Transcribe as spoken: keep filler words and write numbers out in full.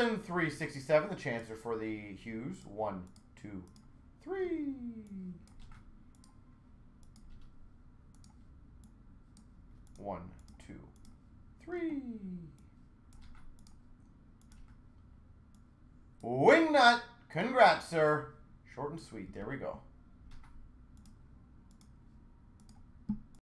Dylan three sixty-seven, the chancer for the Hughes. One, two, three. One, two, three. Wingnut. Congrats, sir. Short and sweet. There we go.